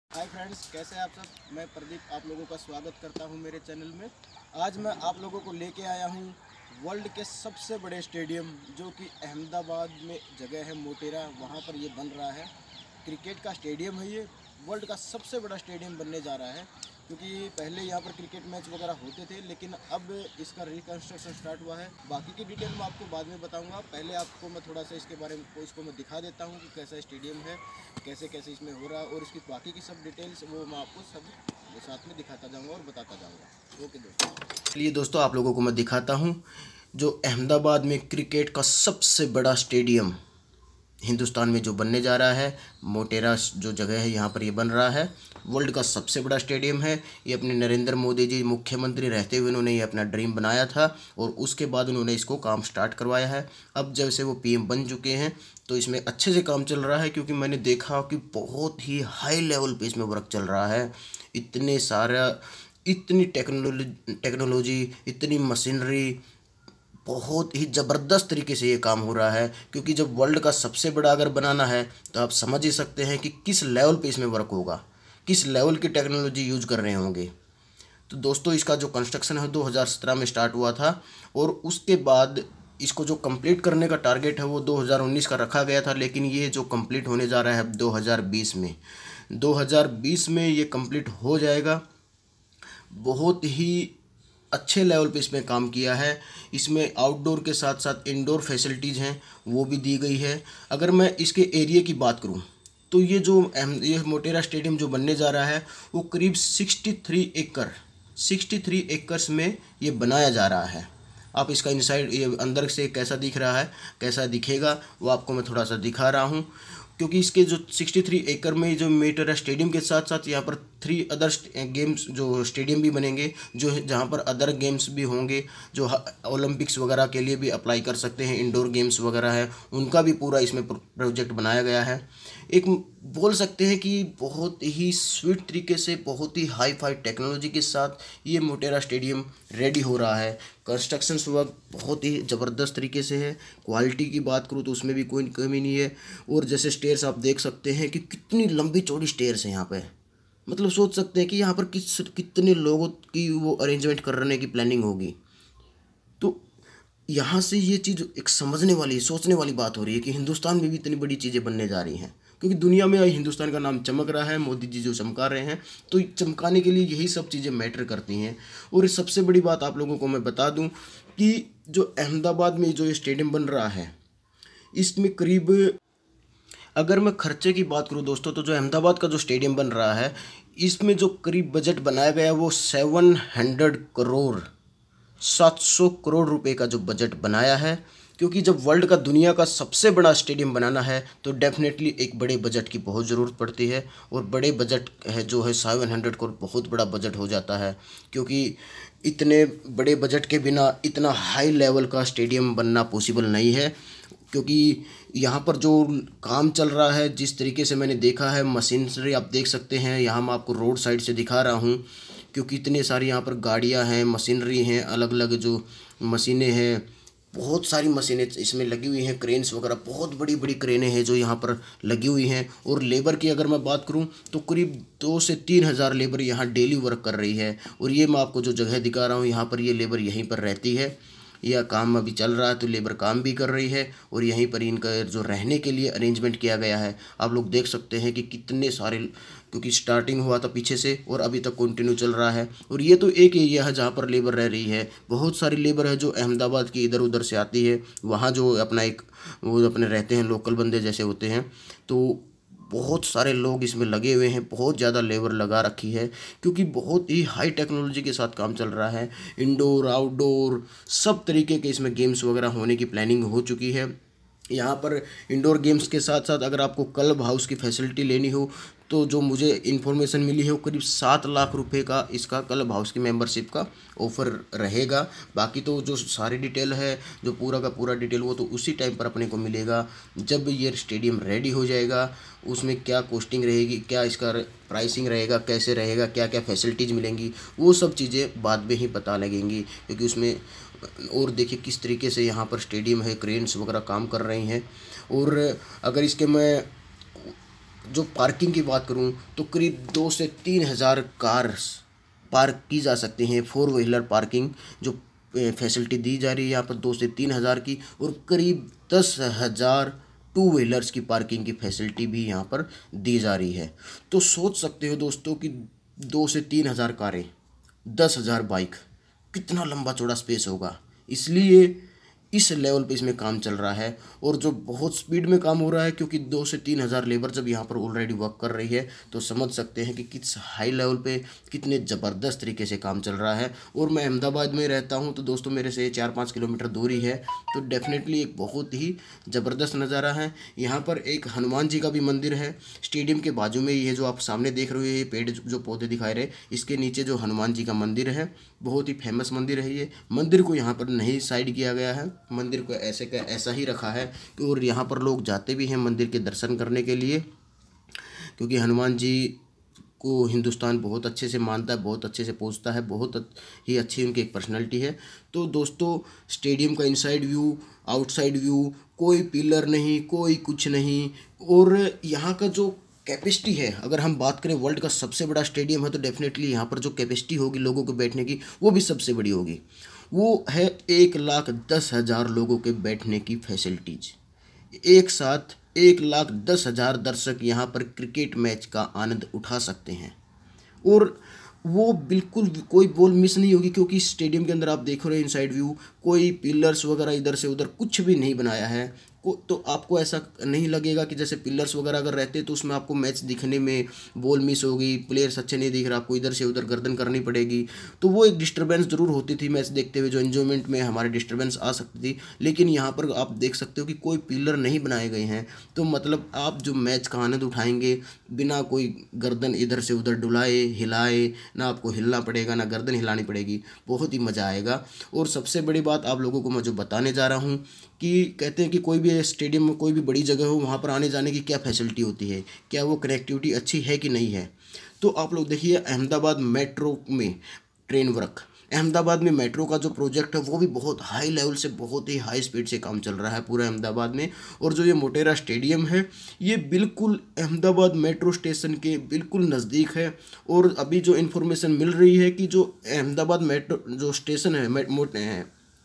Hi friends, कैसे हैं आप सब। मैं प्रदीप आप लोगों का स्वागत करता हूं मेरे चैनल में। आज मैं आप लोगों को लेके आया हूं वर्ल्ड के सबसे बड़े स्टेडियम, जो कि अहमदाबाद में जगह है मोटेरा, वहां पर ये बन रहा है। क्रिकेट का स्टेडियम है ये। वर्ल्ड का सबसे बड़ा स्टेडियम बनने जा रहा है, क्योंकि पहले यहाँ पर क्रिकेट मैच वगैरह होते थे, लेकिन अब इसका रिकन्स्ट्रक्शन स्टार्ट हुआ है। बाकी की डिटेल मैं आपको बाद में बताऊंगा। पहले आपको मैं थोड़ा सा इसके बारे में इसको मैं दिखा देता हूँ कि कैसा स्टेडियम है, कैसे कैसे इसमें हो रहा है, और इसकी बाकी की सब डिटेल्स वो मैं आपको सब साथ में दिखाता जाऊँगा और बताता जाऊँगा। ओके दोस्तों, चलिए दोस्तों, आप लोगों को मैं दिखाता हूँ जो अहमदाबाद में क्रिकेट का सबसे बड़ा स्टेडियम हिंदुस्तान में जो बनने जा रहा है। मोटेरा जो जगह है यहाँ पर ये बन रहा है। वर्ल्ड का सबसे बड़ा स्टेडियम है ये। अपने नरेंद्र मोदी जी मुख्यमंत्री रहते हुए उन्होंने ये अपना ड्रीम बनाया था, और उसके बाद उन्होंने इसको काम स्टार्ट करवाया है। अब जब से वो पीएम बन चुके हैं तो इसमें अच्छे से काम चल रहा है, क्योंकि मैंने देखा कि बहुत ही हाई लेवल पे इसमें वर्क चल रहा है। इतने सारा इतनी टेक्नोलॉजी, इतनी मशीनरी, बहुत ही ज़बरदस्त तरीके से ये काम हो रहा है। क्योंकि जब वर्ल्ड का सबसे बड़ा अगर बनाना है तो आप समझ ही सकते हैं कि किस लेवल पे इसमें वर्क होगा, किस लेवल की टेक्नोलॉजी यूज कर रहे होंगे। तो दोस्तों, इसका जो कंस्ट्रक्शन है 2017 में स्टार्ट हुआ था, और उसके बाद इसको जो कंप्लीट करने का टारगेट है वो 2019 का रखा गया था। लेकिन ये जो कंप्लीट होने जा रहा है 2020 में, 2020 में ये कंप्लीट हो जाएगा। बहुत ही अच्छे लेवल पे इसमें काम किया है। इसमें आउटडोर के साथ साथ इंडोर फैसिलिटीज़ हैं वो भी दी गई है। अगर मैं इसके एरिया की बात करूं तो ये मोटेरा स्टेडियम जो बनने जा रहा है वो करीब 63 एकर्स में ये बनाया जा रहा है। आप इसका इनसाइड ये अंदर से कैसा दिख रहा है, कैसा दिखेगा, वो आपको मैं थोड़ा सा दिखा रहा हूँ। क्योंकि इसके जो 63 एकड़ में जो मोटेरा स्टेडियम के साथ साथ यहाँ पर 3 अदर गेम्स जो स्टेडियम भी बनेंगे, जो जहाँ पर अदर गेम्स भी होंगे, जो ओलंपिक्स वगैरह के लिए भी अप्लाई कर सकते हैं। इंडोर गेम्स वगैरह है, उनका भी पूरा इसमें प्रोजेक्ट बनाया गया है। एक बोल सकते हैं कि बहुत ही स्वीट तरीके से, बहुत ही हाई फाई टेक्नोलॉजी के साथ ये मोटेरा स्टेडियम रेडी हो रहा है। कंस्ट्रक्शन वर्क बहुत ही ज़बरदस्त तरीके से है। क्वालिटी की बात करूँ तो उसमें भी कोई कमी नहीं है। और जैसे स्टेयर्स आप देख सकते हैं कि कितनी लंबी चौड़ी स्टेयर्स हैं यहाँ पे। मतलब सोच सकते हैं कि यहाँ पर कितने लोगों की वो अरेंजमेंट करने की प्लानिंग होगी। तो यहाँ से ये चीज़ एक समझने वाली, सोचने वाली बात हो रही है कि हिंदुस्तान में भी इतनी बड़ी चीज़ें बनने जा रही हैं। क्योंकि दुनिया में हिंदुस्तान का नाम चमक रहा है, मोदी जी जो चमका रहे हैं, तो चमकाने के लिए यही सब चीज़ें मैटर करती हैं। और इस सबसे बड़ी बात आप लोगों को मैं बता दूं कि जो अहमदाबाद में जो ये स्टेडियम बन रहा है, इसमें करीब, अगर मैं खर्चे की बात करूं दोस्तों, तो जो अहमदाबाद का जो स्टेडियम बन रहा है इसमें जो करीब बजट बनाया गया है वो 700 करोड़ रुपए का जो बजट बनाया है। क्योंकि जब वर्ल्ड का, दुनिया का सबसे बड़ा स्टेडियम बनाना है तो डेफिनेटली एक बड़े बजट की बहुत ज़रूरत पड़ती है। और बड़े बजट है जो है 700 करोड़ बहुत बड़ा बजट हो जाता है। क्योंकि इतने बड़े बजट के बिना इतना हाई लेवल का स्टेडियम बनना पॉसिबल नहीं है। क्योंकि यहाँ पर जो काम चल रहा है, जिस तरीके से मैंने देखा है, मशीनरी आप देख सकते हैं। यहाँ मैं आपको रोड साइड से दिखा रहा हूँ, क्योंकि इतने सारी यहाँ पर गाड़ियाँ हैं, मशीनरी हैं, अलग अलग जो मशीनें हैं, बहुत सारी मशीनें इसमें लगी हुई हैं। क्रेन्स वगैरह, बहुत बड़ी बड़ी क्रेनें हैं जो यहाँ पर लगी हुई हैं। और लेबर की अगर मैं बात करूँ तो करीब 2 से 3 हज़ार लेबर यहाँ डेली वर्क कर रही है। और ये मैं आपको जो जगह दिखा रहा हूँ, यहाँ पर ये लेबर यहीं पर रहती है। यह काम अभी चल रहा है तो लेबर काम भी कर रही है, और यहीं पर इनका जो रहने के लिए अरेंजमेंट किया गया है। आप लोग देख सकते हैं कि कितने सारे, क्योंकि स्टार्टिंग हुआ था पीछे से और अभी तक कंटिन्यू चल रहा है। और ये तो एक एरिया है जहाँ पर लेबर रह रही है। बहुत सारी लेबर है जो अहमदाबाद की इधर उधर से आती है, वहाँ जो अपना एक वो अपने रहते हैं, लोकल बंदे जैसे होते हैं। तो बहुत सारे लोग इसमें लगे हुए हैं, बहुत ज़्यादा लेबर लगा रखी है, क्योंकि बहुत ही हाई टेक्नोलॉजी के साथ काम चल रहा है। इंडोर आउटडोर सब तरीके के इसमें गेम्स वगैरह होने की प्लानिंग हो चुकी है। यहाँ पर इंडोर गेम्स के साथ साथ अगर आपको क्लब हाउस की फैसिलिटी लेनी हो तो जो मुझे इन्फॉर्मेशन मिली है वो करीब 7 लाख रुपए का इसका क्लब हाउस की मेंबरशिप का ऑफ़र रहेगा। बाकी तो जो सारी डिटेल है, जो पूरा का पूरा डिटेल, वो तो उसी टाइम पर अपने को मिलेगा जब ये स्टेडियम रेडी हो जाएगा। उसमें क्या कॉस्टिंग रहेगी, क्या इसका प्राइसिंग रहेगा, कैसे रहेगा, क्या क्या फैसिलिटीज़ मिलेंगी, वो सब चीज़ें बाद में ही पता लगेंगी। क्योंकि उसमें, और देखिए किस तरीके से यहाँ पर स्टेडियम है, क्रेन्स वगैरह काम कर रही हैं। और अगर इसके मैं जो पार्किंग की बात करूं तो करीब 2 से 3 हज़ार कार्स पार्क की जा सकती हैं। 4 व्हीलर पार्किंग जो फैसिलिटी दी जा रही है यहाँ पर 2 से 3 हज़ार की, और करीब 10 हज़ार 2 व्हीलर्स की पार्किंग की फैसिलिटी भी यहाँ पर दी जा रही है। तो सोच सकते हो दोस्तों कि 2 से 3 हज़ार कारें, 10 हज़ार बाइक, कितना लंबा चौड़ा स्पेस होगा। इसलिए इस लेवल पे इसमें काम चल रहा है, और जो बहुत स्पीड में काम हो रहा है, क्योंकि 2 से 3 हज़ार लेबर जब यहाँ पर ऑलरेडी वर्क कर रही है तो समझ सकते हैं कि किस हाई लेवल पे कितने ज़बरदस्त तरीके से काम चल रहा है। और मैं अहमदाबाद में रहता हूँ तो दोस्तों मेरे से 4-5 किलोमीटर दूरी है, तो डेफिनेटली एक बहुत ही ज़बरदस्त नज़ारा है। यहाँ पर एक हनुमान जी का भी मंदिर है स्टेडियम के बाजू में ही है, जो आप सामने देख रहे हो ये पेड़ जो पौधे दिखाई रहे, इसके नीचे जो हनुमान जी का मंदिर है, बहुत ही फेमस मंदिर है। ये मंदिर को यहाँ पर नहीं साइड किया गया है, मंदिर को ऐसे का ऐसा ही रखा है। और यहाँ पर लोग जाते भी हैं मंदिर के दर्शन करने के लिए, क्योंकि हनुमान जी को हिंदुस्तान बहुत अच्छे से मानता है, बहुत अच्छे से पूजता है, बहुत ही अच्छी उनकी एक पर्सनालिटी है। तो दोस्तों स्टेडियम का इनसाइड व्यू, आउटसाइड व्यू, कोई पिलर नहीं, कोई कुछ नहीं, और यहाँ का जो कैपेसिटी है, अगर हम बात करें वर्ल्ड का सबसे बड़ा स्टेडियम है तो डेफिनेटली यहाँ पर जो कैपेसिटी होगी लोगों के बैठने की वो भी सबसे बड़ी होगी। वो है 1,10,000 लोगों के बैठने की फैसिलिटीज। एक साथ 1,10,000 दर्शक यहाँ पर क्रिकेट मैच का आनंद उठा सकते हैं, और वो बिल्कुल कोई बॉल मिस नहीं होगी, क्योंकि स्टेडियम के अंदर आप देख रहे हो इनसाइड व्यू, कोई पिलर्स वगैरह इधर से उधर कुछ भी नहीं बनाया है तो आपको ऐसा नहीं लगेगा कि जैसे पिलर्स वगैरह अगर रहते तो उसमें आपको मैच दिखने में बॉल मिस होगी, प्लेयर्स अच्छे नहीं दिख रहा, आपको इधर से उधर गर्दन करनी पड़ेगी, तो वो एक डिस्टर्बेंस ज़रूर होती थी मैच देखते हुए, जो एन्जॉयमेंट में हमारे डिस्टर्बेंस आ सकती थी। लेकिन यहाँ पर आप देख सकते हो कि कोई पिलर नहीं बनाए गए हैं, तो मतलब आप जो मैच का आनंद उठाएंगे बिना कोई गर्दन इधर से उधर डुलाए हिलाए, ना आपको हिलना पड़ेगा ना गर्दन हिलानी पड़ेगी, बहुत ही मज़ा आएगा। और सबसे बड़ी बात आप लोगों को मैं जो बताने जा रहा हूँ कि कहते हैं कि कोई भी स्टेडियम में कोई भी बड़ी जगह हो वहाँ पर आने जाने की क्या फैसिलिटी होती है, क्या वो कनेक्टिविटी अच्छी है कि नहीं है। तो आप लोग देखिए अहमदाबाद मेट्रो में ट्रेन वर्क, अहमदाबाद में मेट्रो का जो प्रोजेक्ट है वो भी बहुत हाई लेवल से, बहुत ही हाई स्पीड से काम चल रहा है पूरा अहमदाबाद में। और जो ये मोटेरा स्टेडियम है ये बिल्कुल अहमदाबाद मेट्रो स्टेशन के बिल्कुल नज़दीक है। और अभी जो इन्फॉर्मेशन मिल रही है कि जो अहमदाबाद मेट्रो जो स्टेशन है,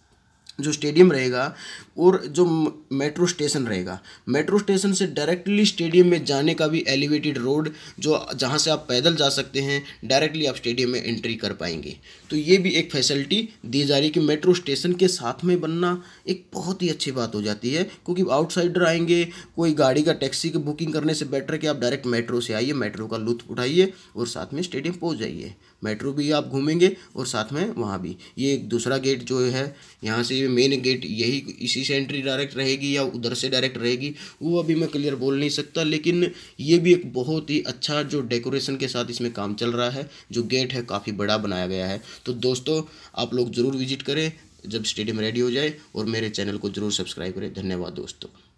जो स्टेडियम रहेगा और जो मेट्रो स्टेशन रहेगा, मेट्रो स्टेशन से डायरेक्टली स्टेडियम में जाने का भी एलिवेटेड रोड, जो जहां से आप पैदल जा सकते हैं, डायरेक्टली आप स्टेडियम में एंट्री कर पाएंगे। तो ये भी एक फैसिलिटी दी जा रही है कि मेट्रो स्टेशन के साथ में बनना एक बहुत ही अच्छी बात हो जाती है, क्योंकि आउटसाइडर आएंगे, कोई गाड़ी का टैक्सी की बुकिंग करने से बेटर है कि आप डायरेक्ट मेट्रो से आइए, मेट्रो का लुत्फ उठाइए और साथ में स्टेडियम पहुँच जाइए। मेट्रो भी आप घूमेंगे और साथ में वहाँ भी ये एक दूसरा गेट जो है, यहाँ से मेन गेट यही इसी से एंट्री डायरेक्ट रहेगी या उधर से डायरेक्ट रहेगी वो अभी मैं क्लियर बोल नहीं सकता, लेकिन ये भी एक बहुत ही अच्छा जो डेकोरेशन के साथ इसमें काम चल रहा है, जो गेट है काफ़ी बड़ा बनाया गया है। तो दोस्तों आप लोग ज़रूर विजिट करें जब स्टेडियम रेडी हो जाए, और मेरे चैनल को ज़रूर सब्सक्राइब करें। धन्यवाद दोस्तों।